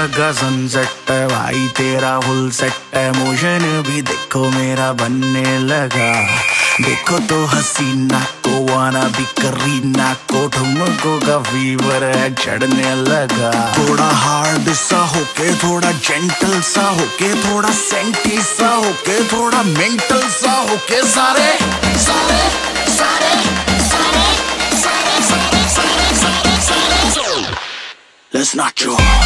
लगा सनसेट है भाई तेरा फुल सेट है, मोशन भी देखो मेरा बनने लगा। देखो तो हसीना को वाना भी करीना को, ठुमको का फीवर है चढ़ने लगा। थोड़ा हार्ड सा होके थोड़ा जेंटल सा होके, थोड़ा सेंटी सा होके थोड़ा मेंटल सा होके, सारे सारे सारे सारे सारे सारे सारे सारे सारे। Let's not joke.